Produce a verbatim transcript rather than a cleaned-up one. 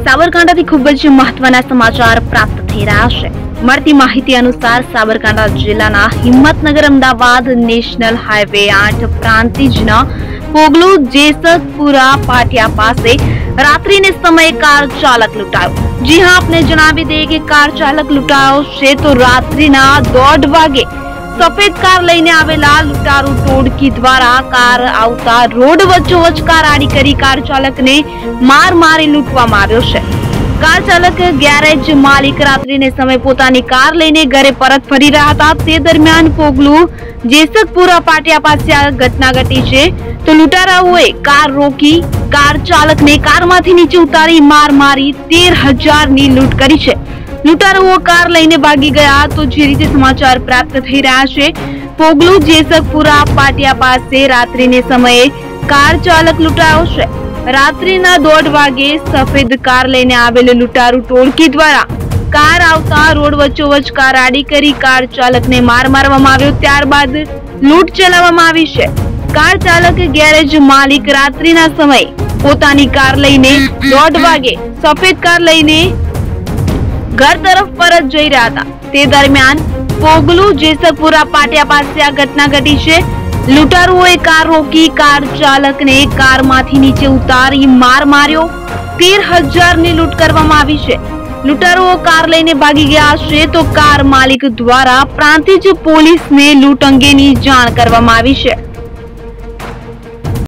સાબરકાંઠાથી ખૂબ જ મહત્વના સમાચાર પ્રાપ્ત થઈ રહ્યા છે। મળતી માહિતી અનુસાર સાબરકાંઠા જિલ્લાના હિંમતનગર અમદાવાદ નેશનલ હાઈવે આઠ પ્રાંતિજના પોગલુ જેસકપુરા પાટિયા પાસે રાત્રિને સમયે કાર ચાલક લૂંટાયો। जी हाँ, आपने जणावी दे कि कार चालक लूंटायो छे तो रात्रिना दौड़ वागे सफेद कार लईने आवेला लूंटारू टोळकी द्वारा कार आवता रोड वच्चोवच कार आड़ी करी कार चालक ने मार मारी लूंटवामां आव्यो छे। कार चालक गैरेज मालिक रात्रिने समय पोतानी कार लईने घरे परत फरी रह्या हता। ते दरमियान पोगलू जेसकपुरा पाटिया पासे आ घटना घटी छे तो लूंटाराओए कार रोकी कार चालक ने कारमांथी नीचे उतारी मार मारी तेर हजार नी लूंट करी छे। लूंटाराओ कार लईने भागी गया तो जे रीते समाचार प्राप्त थई रह्या छे पोगलू जेसकपुरा पाटिया पासे रात्रिने समये कार चालक लूंटायो छे। रात्रिना दौड़ वागे सफेद कार लईने आवेल लूंटारू टोळकी द्वारा कार आवता रोड वच्चोवच कार आड़ी करी कार चालक ने मार मारवामां आव्यो। त्यारबाद लूंट चलाववामां आवी छे। कार चालक गैरेज मालिक रात्रिना समय पोतानी कार लईने दौड़ वागे सफेद कार लईने घर तरफ परत जई रह्या हता। ते दरमियान पोगलू जेसकपुरा पाटिया पासे आ घटना घटी छे। लूंटारूओए कार रोकी कार चालक ने कारमांथी नीचे उतारी मार मार्यो। तेर हजार ની લૂંટ કરવામાં આવી છે। લૂંટારુઓ કાર લઈને ભાગી ગયા છે તો કાર માલિક દ્વારા પ્રાંતિજ પોલીસને લૂંટ અંગેની જાણ કરવામાં આવી છે।